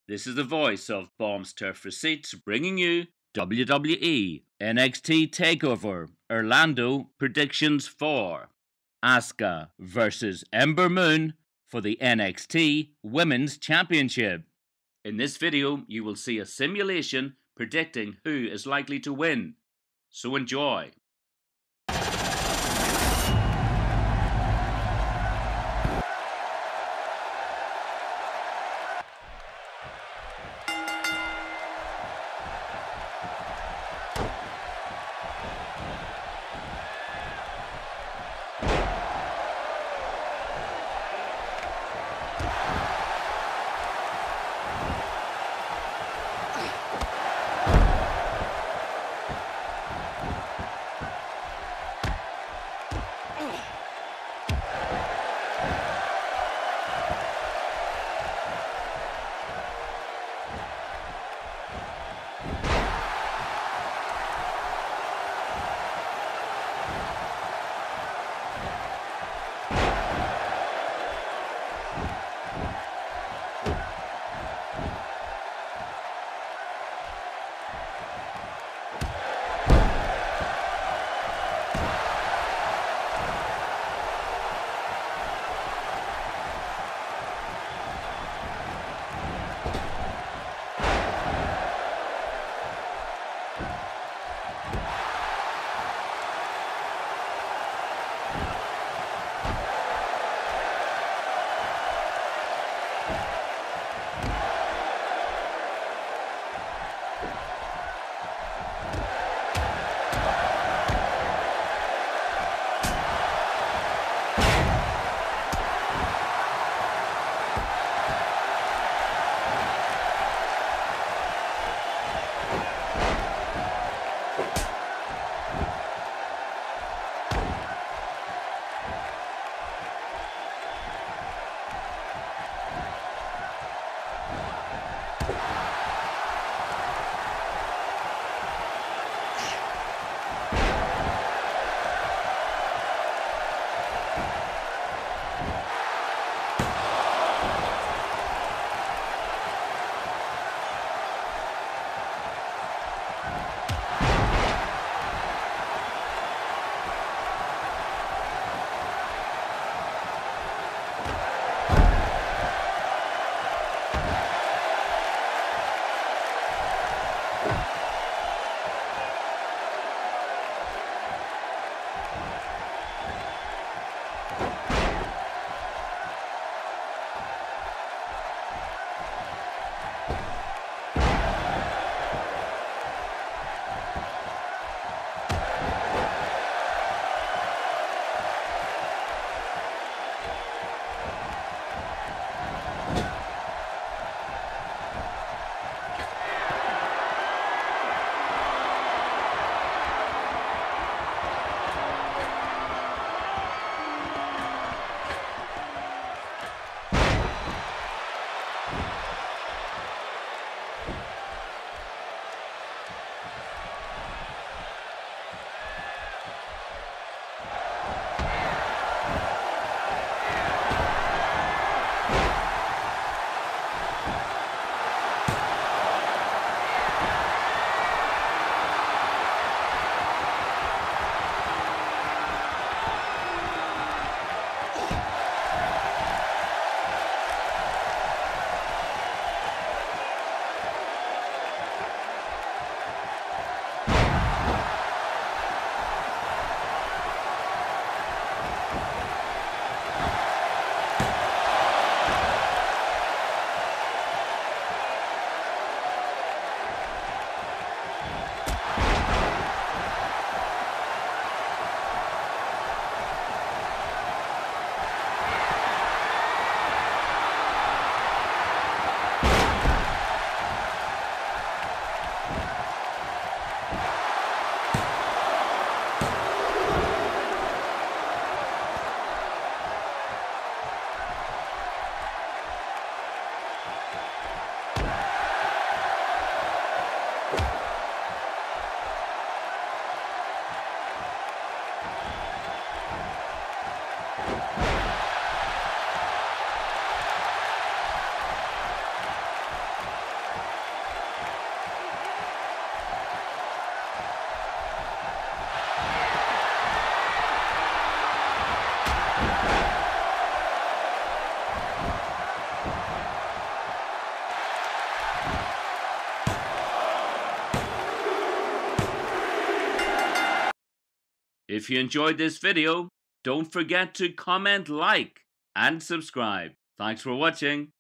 This is the voice of Bombs Turf Receipts bringing you WWE NXT TakeOver Orlando predictions for Asuka versus Ember Moon for the NXT Women's Championship. In this video, you will see a simulation predicting who is likely to win. So enjoy. If you enjoyed this video, don't forget to comment, like, and subscribe. Thanks for watching.